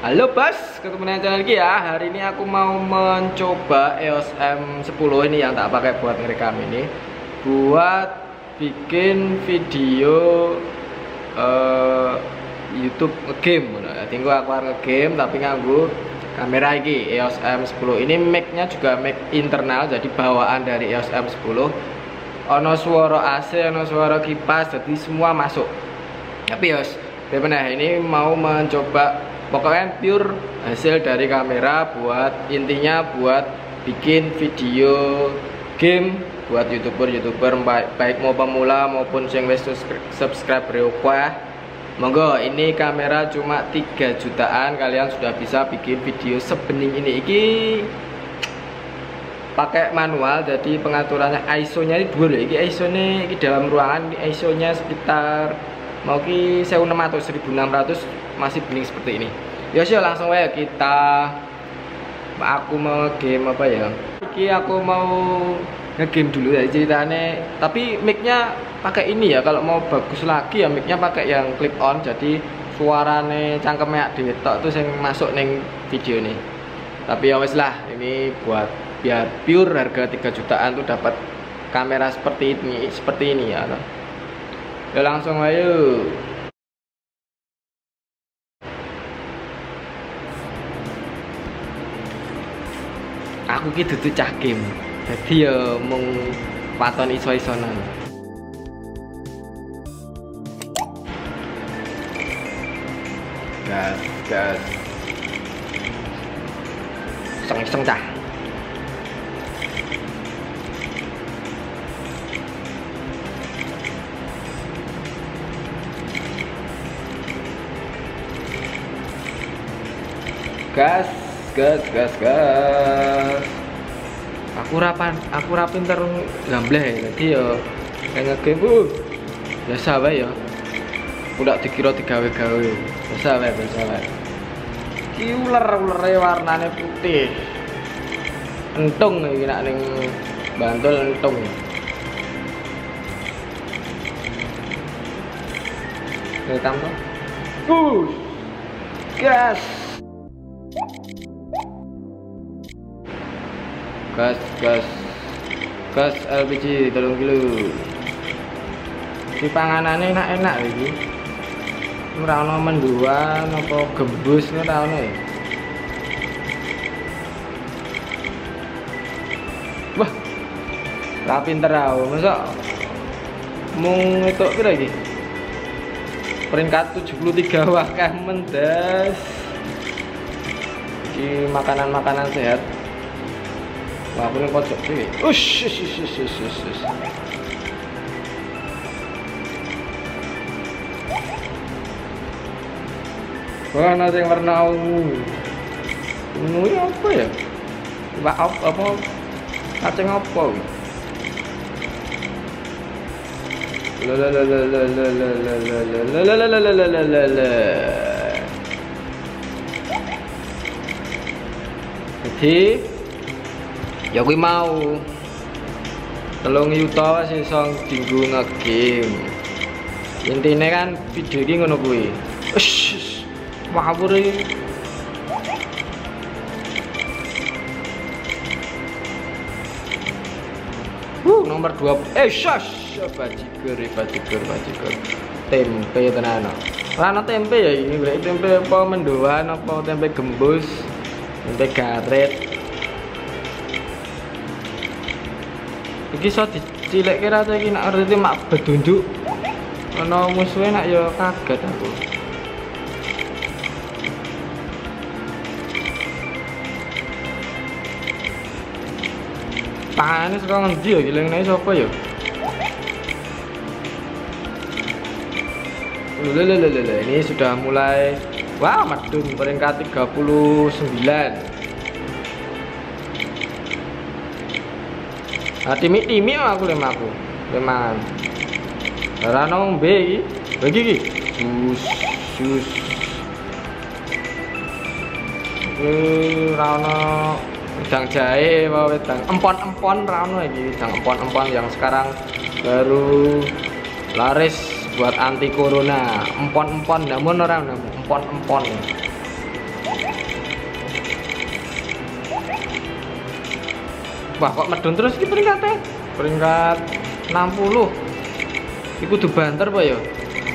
Halo bos, ketemu dengan channel lagi ya. Hari ini aku mau mencoba EOS M10 ini yang tak pakai buat ngerekam ini, buat bikin video YouTube ngegame. Jadi aku ngegame tapi nganggo kamera ini EOS M10. Ini mic-nya juga mic internal, jadi bawaan dari EOS M10. Ono suara AC, ono suara kipas, jadi semua masuk. Tapi yos, bener ini mau mencoba. Pokoknya pure hasil dari kamera buat intinya buat bikin video game buat youtuber baik mau pemula maupun yang wis subscribe request. Monggo, ini kamera cuma 3 jutaan kalian sudah bisa bikin video sebening ini. Iki pakai manual, jadi pengaturannya ISO nya ini dua loh. Iki ISO nya di dalam ruangan ini ISO nya sekitar mau ki 1600 1600 masih bening seperti ini. Ya sih, langsung aja aku mau game apa ya. Iki aku mau ngegame dulu ya ceritanya. Tapi mic-nya pakai ini ya, kalau mau bagus lagi ya mic-nya pakai yang clip on, jadi suarane cangkeme dhewe tok tuh yang masuk neng video nih. Tapi ya wes lah, ini buat biar pure harga 3 jutaan tuh dapat kamera seperti ini ya. Ya langsung ayo. Aku ki dudu cah game. Jadi ya mung paton iso-isonan. Gas. Seng cah. Gas. Aku rapin terus gambleh. Jadi ya kayak ngegame biasa wae ya. Udah dikira digawe-gawe. Biasa wae. Ki uler-ulere warnane putih. Entung iki nek ning Bantul entung. Rekam to. Gas LPG 3 kilo. Di panganane enak iki. Ora ono menduan apa gembus ora ono ya. Wah. Lah pinter aku, masa mung etok pira iki? Peringkat 73 wakah mendas. Iki makanan sehat. Wah, aku ning pojok iki. Ush. Wah, ada yang warna ungu. Ungu ini apa ya? Apa? Kacang apa? Jadi ya kuwi mau 3 yuta wis iso dinggo ngegame. Intine kan video iki ngono kuwi. Mabur iki. Nomor 2. Bajigur. Tempe tenan. Ora ana tempe ya ini, berarti tempe apa mendoan apa tempe gembus, tempe garet. Iki iso dicilekke ra ta iki nek ngerti mak bedunduk. Ana musuhe nak ya kaget aku. Pangane saka ngendi ya iki lengne sapa ya? Ini sudah mulai. Wah, medun peringkat 39. Nah, timik aku lemaku. Lemangan. Ora ono mbe iki. Bagi iki. Sus. Ora ono wedang jahe, wedang empon ra ono iki, wedang empon yang sekarang baru laris buat anti corona. Empon namun orang empon Wah, kok medun terus iki peringkatnya? Peringkat 60. Iku kudu banter apa ya?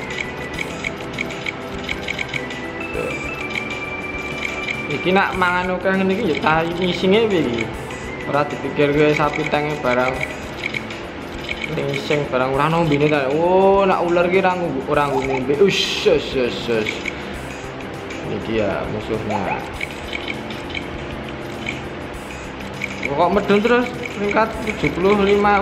Iki nak mangan akeh ngene iki ya tahi ngisinge piye iki. Ora dipikirke sapi tenge barang. Ngising barang ora nombene ta. Oh, nak ular ki ora ngombe. Ush. Ini dia musuhnya. Kok medun terus peringkat 75.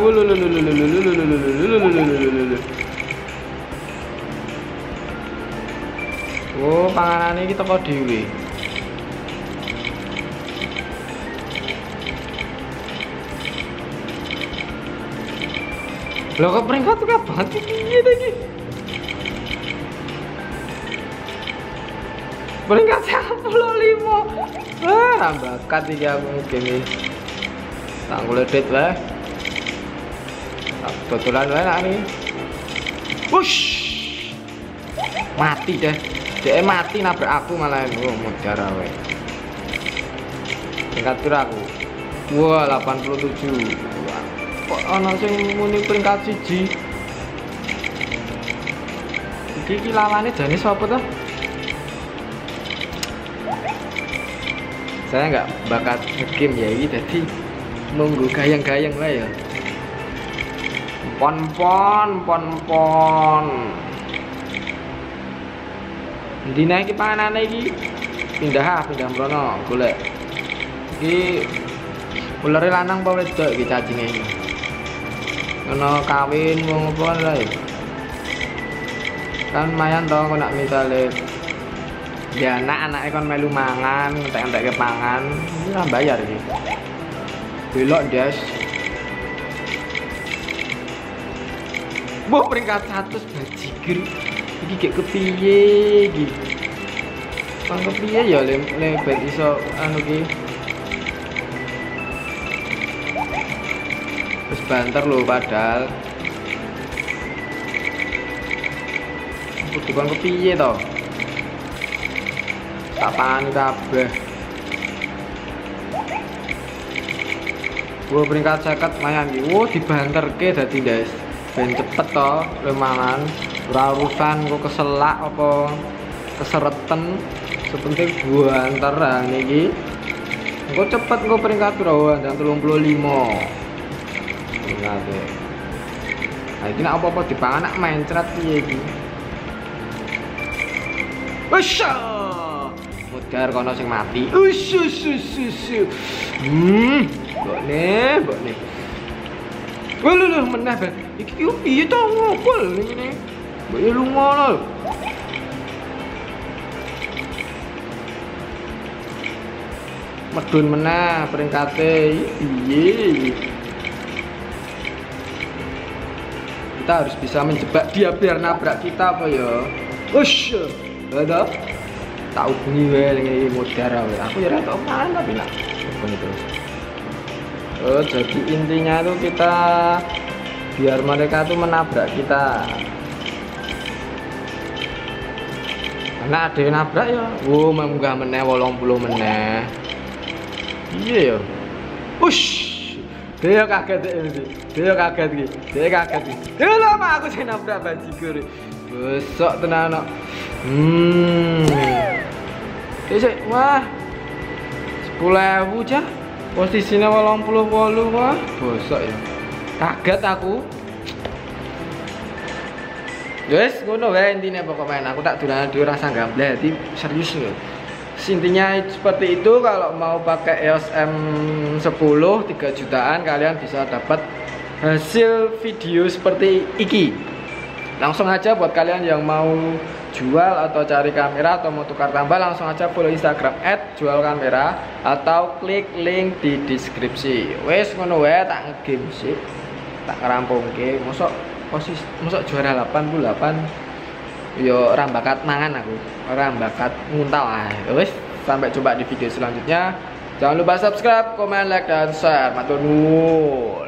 Oh, panganane iki teko dhewe. Lho kok peringkat tuh banget piye ta iki? Peringkat 95. Bakat iki aku ngene. Tak ngledit wae. Tak dodolan wae nak iki. Wush. Mati deh. Dek mati nabrak aku malah mudar wae. Peringkat pira aku? Wah, 87. Kok ana sing muni peringkat 1. Iki lawane jane sapa to? Saya nggak bakat game ya ini, jadi nunggu gayang-gayang lah ya. Pon. Dina iki panganane iki pindah mrono golek. Iki ulere lanang apa wedok iki cacingnya iki. Ono kawin wong apa lah ya. Kan lumayan to kok nak misale ya anaknya kan melu mangan, entek-entek ke pangan, ini lah bayar iki. Belok des. Wah, peringkat 100 bajigur. Iki gek kepiye iki? Pang kepiye ya lebet iso anu ki. Wis banter lho padahal. Kudu kepiye to? Tak pani kabeh. Wah, peringkat 50 mayan iki. Wah, dibanterke dadi guys. Ben cepet to lemangan. Ora urusan kok keselak apa kesereten. Sepenting banter niki. Engko cepet engko peringkat piro? 35. Peringkat. Nah, iki nek apa-apa dipangan nak mencret piye iki? Wesha! Mudar kono sing mati. Mbokne. Lho meneh ben. Iki piye to ngopol ngene. Mbok yo lunga lho. Medun meneh peringkate piye. Kita harus bisa menjebak dia biar nabrak kita apa ya. Ush. Ada tak hubungi wae ngene mudar wae. Aku ya ora tau mangan tapi nak hubungi terus. Jadi intinya tuh kita biar mereka tuh menabrak kita. Karena ada yang nabrak ya. Wow, munggah meneh 80 meneh. Iya ya. Ush. Dia kaget iki. Dia kaget iki. Lama aku sing nabrak bajigur. Besok tenan kok. Isik wah. 10.000 cah. Posisinya 88 wah. Bosok ya. Kaget aku. Guys, ngono wae intine pokoknya aku tak dolanan dhewe rasa gamble. Jadi serius lho. Intinya seperti itu. Kalau mau pakai EOS M10 3 jutaan kalian bisa dapat hasil video seperti iki. Langsung aja buat kalian yang mau jual atau cari kamera atau mau tukar tambah, langsung aja follow Instagram @jualkamera atau klik link di deskripsi. Wes ngono wae tak ngegame sih. Tak ngerampungke. Mosok juara 88 yo ora bakat mangan aku. Ora bakat nguntal ae. Wes sampai jumpa di video selanjutnya. Jangan lupa subscribe, komen, like dan share. Matur nuwun.